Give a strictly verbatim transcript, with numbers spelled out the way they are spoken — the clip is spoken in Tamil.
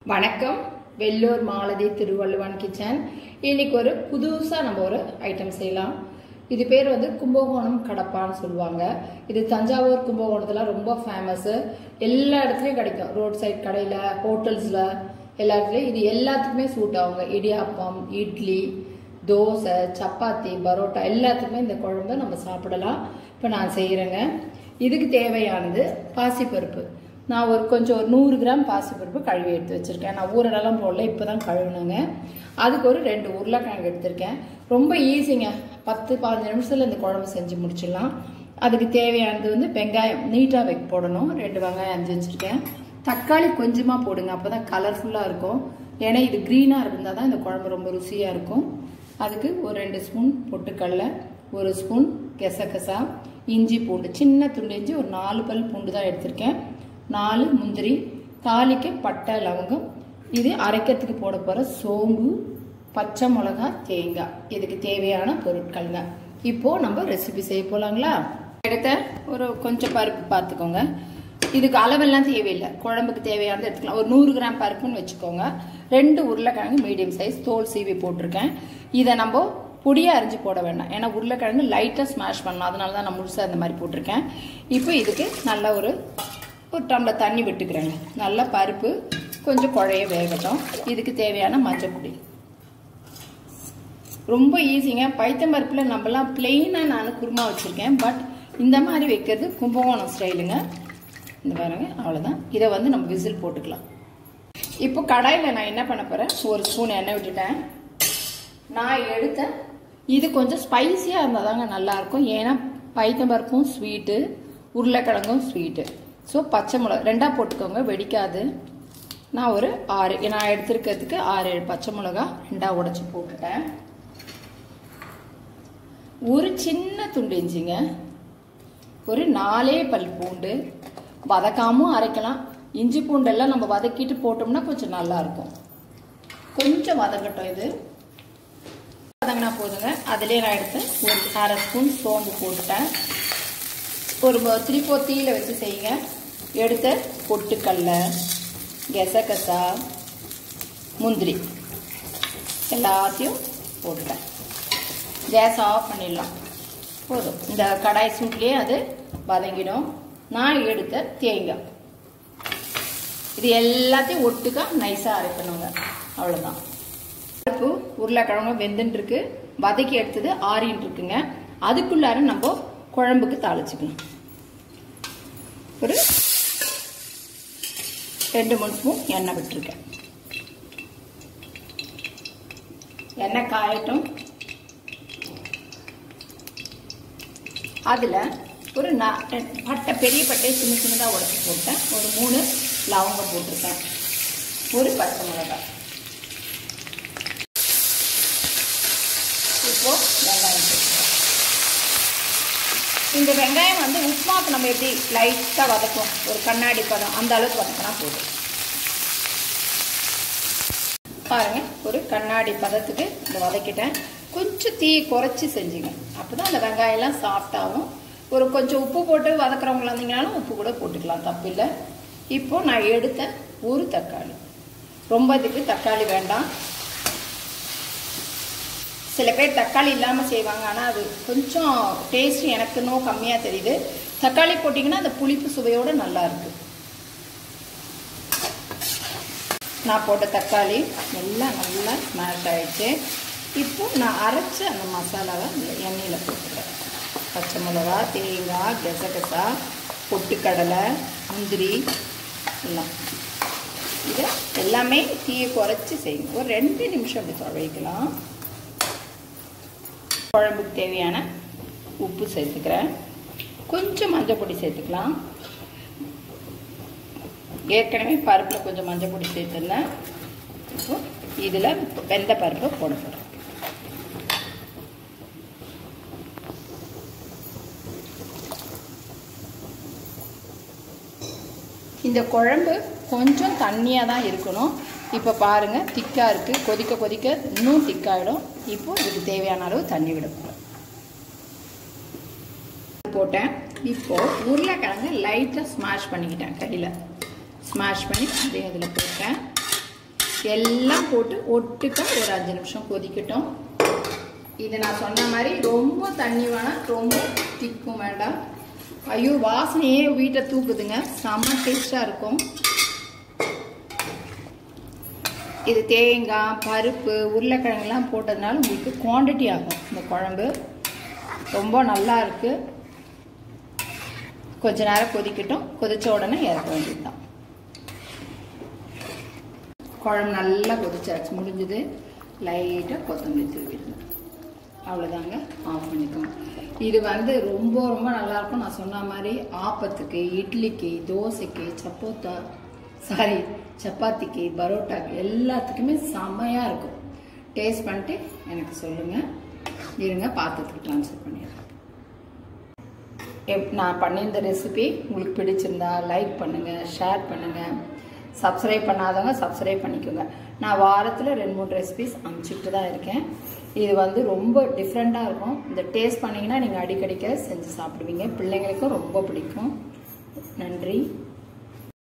வணக்கம் வெள்ளூர் மாலதி திருவள்ளுவன் கிச்சன். இன்னைக்கு ஒரு புதுசா நம்ம ஒரு ஐட்டம் செய்யலாம். இது பேர் வந்து கும்பகோணம் கடப்பான்னு சொல்லுவாங்க. இது தஞ்சாவூர் கும்பகோணத்துல ரொம்ப ஃபேமஸ். எல்லா இடத்துலயும் கிடைக்கும். ரோட் சைட் கடையில, ஹோட்டல்ஸ்ல, எல்லா இடத்துலயும் இது எல்லாத்துக்குமே சூட் ஆகுங்க. இடியாப்பம், இட்லி, தோசை, சப்பாத்தி, பரோட்டா எல்லாத்துக்குமே இந்த குழம்பு நம்ம சாப்பிடலாம். இப்போ நான் செய்யறேங்க. இதுக்கு தேவையானது பாசிப்பருப்பு. நான் ஒரு கொஞ்சம் ஒரு நூறு கிராம் பாசிப்பருப்பு கழுவி எடுத்து வச்சிருக்கேன். நான் ஊரெல்லாம் போடல, இப்போதான் கழுவினேங்க. அதுக்கு ஒரு ரெண்டு உருளைக்கிழங்கு எடுத்திருக்கேன். ரொம்ப ஈஸிங்க, பத்து பதினஞ்சு நிமிஷத்துல இந்த குழம்பு செஞ்சு முடிச்சிடலாம். அதுக்கு தேவையானது வந்து வெங்காயம் நீட்டாக வைக்க போடணும். ரெண்டு வெங்காயம் அஞ்சு வச்சிருக்கேன். தக்காளி கொஞ்சமா போடுங்க, அப்போதான் கலர்ஃபுல்லா இருக்கும். ஏன்னா இது கிரீனா இருந்தால் தான் இந்த குழம்பு ரொம்ப ருசியா இருக்கும். அதுக்கு ஒரு ரெண்டு ஸ்பூன் பொட்டுக்கடலை, ஒரு ஸ்பூன் கெசகசா, இஞ்சி பூண்டு சின்ன துண்டு இஞ்சி, ஒரு நாலு பல் பூண்டு தான் எடுத்திருக்கேன். நாலு முந்திரி, தாளிக்க பட்டை லவங்கம், இது அரைக்கிறதுக்கு போட போற சோம்பு, பச்சை மிளகா, தேங்காய். இதுக்கு தேவையான பொருட்கள்ங்க. இப்போ நம்ம ரெசிபி செய்ய போலாங்களா? எடுத்த ஒரு கொஞ்சம் பருப்பு பார்த்துக்கோங்க. இதுக்கு அளவெல்லாம் தேவையில்லை, குழம்புக்கு தேவையானது எடுத்துக்கலாம். ஒரு நூறு கிராம் பருப்புன்னு வச்சுக்கோங்க. ரெண்டு உருளைக்கிழங்கு மீடியம் சைஸ் தோல் சீவி போட்டிருக்கேன். இதை நம்ம பொடியா அரிஞ்சு போட வேண்டாம், ஏன்னா உருளைக்கிழங்கு லைட்டா ஸ்மாஷ் பண்ணணும். அதனால தான் நான் முழுசா இந்த மாதிரி போட்டிருக்கேன். இப்போ இதுக்கு நல்ல ஒரு ஒரு டம்ளர் தண்ணி விட்டுக்கிறேங்க. நல்லா பருப்பு கொஞ்சம் குழைய வேகட்டும். இதுக்கு தேவையான மஞ்சள் பொடி. ரொம்ப ஈஸிங்க. பைத்தம் பருப்புல நம்மலாம் பிளெயினா நான் குருமா வச்சிருக்கேன். பட் இந்த மாதிரி வைக்கிறது கும்பகோணம் ஸ்டைலுங்க. இந்த பாருங்க, அவ்வளவுதான். இதை வந்து நம்ம விசில் போட்டுக்கலாம். இப்போ கடாயில நான் என்ன பண்ண போறேன், ஒரு ஸ்பூன் எண்ணெய் விட்டுட்டேன். நான் எடுத்த இது கொஞ்சம் ஸ்பைசியா இருந்தாதாங்க நல்லா இருக்கும். ஏன்னா பைத்தம் பருப்பும் ஸ்வீட்டு, உருளைக்கிழங்கும் ஸ்வீட்டு. ஸோ பச்சை மிளகா ரெண்டா போட்டுக்கோங்க, வெடிக்காது. நான் ஒரு ஆறு நான் எடுத்துருக்கிறதுக்கு ஆறு ஏழு பச்சை மிளகா ரெண்டா உடைச்சு போட்டுட்டேன். ஒரு சின்ன துண்டு இஞ்சிங்க, ஒரு நாலே பல் பூண்டு. வதக்காமும் அரைக்கலாம். இஞ்சி பூண்டெல்லாம் நம்ம வதக்கிட்டு போட்டோம்னா கொஞ்சம் நல்லா இருக்கும். கொஞ்சம் வதங்கட்டும். இது வதங்கினா போதுங்க. அதுலேயே நான் எடுத்து ஒரு அரை ஸ்பூன் சோம்பு போட்டுட்டேன். ஒரு த்ரீ ஃபோர் தீயில வச்சு செய்யுங்க. எடுத்த பொட்டுக்கடலை, கெசகசா, முந்திரி எல்லாத்தையும் போட்டுட்டேன். கேஸ் ஆஃப் பண்ணிடலாம். போதும், இந்த கடாய் சூட்லேயே அது வதங்கிடும். நான் எடுத்த தேங்காய், இது எல்லாத்தையும் ஒட்டுக்கா நைஸாக அரைக்கணுங்க. அவ்வளோதான். பருப்பு உருளைக்கிழங்கு வெந்துன்னு இருக்கு, வதக்கி எடுத்தது ஆறின்னு இருக்குங்க. அதுக்குள்ளார நம்ம குழம்புக்கு தாளிச்சுக்கணும். ஒரு ரெண்டு மூணு ஸ்பூன் எண்ணெய் விட்டுருக்கேன். எண்ணெய் காயட்டும். அதுல ஒரு பட்டை, பெரிய பட்டையை சின்ன சின்னதா உடைச்சி போட்டேன். ஒரு மூணு லவங்கம் போட்டிருக்கேன். ஒரு பச்சை மிளகாய். இப்போ வெங்காயம் போட்டுருக்கேன். இந்த வெங்காயம் வந்து உப்புமாவுக்கு நம்ம எப்படி லைட்டாக வதக்கும், ஒரு கண்ணாடி பதம் அந்த அளவுக்கு வதக்கினா போதும். பாருங்க, ஒரு கண்ணாடி பதத்துக்கு இந்த வதக்கிட்டேன். கொஞ்சம் தீ குறைச்சி செஞ்சுங்க, அப்போதான் அந்த வெங்காயம் எல்லாம் சாஃப்டாகும். ஒரு கொஞ்சம் உப்பு போட்டு வதக்குறவங்களா இருந்தீங்கனாலும் உப்பு கூட போட்டுக்கலாம், தப்பு இல்லை. இப்போ நான் எடுத்த ஒரு தக்காளி. ரொம்ப இதுக்கு தக்காளி வேண்டாம். சில பேர் தக்காளி இல்லாமல் செய்வாங்க, ஆனால் அது கொஞ்சம் டேஸ்ட் எனக்கு இன்னும் கம்மியாக தெரியுது. தக்காளி போட்டிங்கன்னா அந்த புளிப்பு சுவையோடு நல்லா இருக்கு. நான் போட்ட தக்காளி எல்லாம் நல்லா ஸ்மாஷ் ஆயிடுச்சு. இப்போ நான் அரைச்ச அந்த மசாலாவை எண்ணெயில் போட்டுக்கிறேன். பச்சை மிளகா, தேங்காய், கெசகசா, பொட்டுக்கடலை, முந்திரி எல்லாம். இதை எல்லாமே தீயை குறைச்சி செய்யணும். ஒரு ரெண்டு நிமிஷம் அப்படி துவைக்கலாம். குழம்புக்கு தேவையான உப்பு சேர்த்துக்கிறேன். கொஞ்சம் மஞ்சள் பொடி சேர்த்துக்கலாம். ஏற்கனவே பருப்பில் கொஞ்சம் மஞ்சள் பொடி சேர்த்துருந்தேன். இப்போ இதில் வெந்த பருப்பை போட போகிறேன். இந்த குழம்பு கொஞ்சம் தண்ணியாக தான் இருக்கணும். இப்போ பாருங்க, திக்காக இருக்குது. கொதிக்க கொதிக்க இன்னும் திக்காயிடும். இப்போ இதுக்கு தேவையான அளவு தண்ணி விட போகிறேன். போட்டேன். இப்போ உருளைக்கிழங்கு லைட்டாக ஸ்மாஷ் பண்ணிக்கிட்டேன். கையில் ஸ்மாஷ் பண்ணி அதையும் இதில் போட்டேன். எல்லாம் போட்டு ஒட்டுக்க ஒரு அஞ்சு நிமிஷம் கொதிக்கட்டும். இது நான் சொன்ன மாதிரி ரொம்ப தண்ணி வேணாம், ரொம்ப திக்கும் வேண்டாம். ஐயோ வாசனையே வீட்டை தூக்குதுங்க, செம்ம டேஸ்டாக இருக்கும். இது தேங்காய், பருப்பு, உருளைக்கிழங்குலாம் போட்டதுனால உங்களுக்கு குவான்டிட்டி ஆகும். இந்த குழம்பு ரொம்ப நல்லா இருக்கு. கொஞ்ச நேரம் கொதிக்கட்டும். கொதிச்ச உடனே இறக்க வேண்டியதுதான். குழம்பு நல்லா கொதிச்சாச்சு, முடிஞ்சது. லைட்டாக கொத்தமல்லி தூவிடணும், அவ்வளோதாங்க. ஆஃப் பண்ணிக்கணும். இது வந்து ரொம்ப ரொம்ப நல்லாயிருக்கும். நான் சொன்ன மாதிரி ஆப்பத்துக்கு, இட்லிக்கு, தோசைக்கு, சப்போத்தா சாரி சப்பாத்திக்கு, பரோட்டாக்கு எல்லாத்துக்குமே செம்மையாக இருக்கும். டேஸ்ட் பண்ணிட்டு எனக்கு சொல்லுங்கள். இருங்க பாத்திரத்துக்கு ட்ரான்ஸ்ஃபர் பண்ணிடுறேன். எப் நான் பண்ணியிருந்த ரெசிபி உங்களுக்கு பிடிச்சிருந்தா லைக் பண்ணுங்கள், ஷேர் பண்ணுங்கள். சப்ஸ்கிரைப் பண்ணாதவங்க சப்ஸ்கிரைப் பண்ணிக்கோங்க. நான் வாரத்தில் ரெண்டு மூணு ரெசிபிஸ் அனுப்பிச்சிட்டு தான் இருக்கேன். இது வந்து ரொம்ப டிஃப்ரெண்ட்டாக இருக்கும். இந்த டேஸ்ட் பண்ணிங்கன்னா நீங்கள் அடிக்கடிக்க செஞ்சு சாப்பிடுவீங்க. பிள்ளைங்களுக்கும் ரொம்ப பிடிக்கும். நன்றி.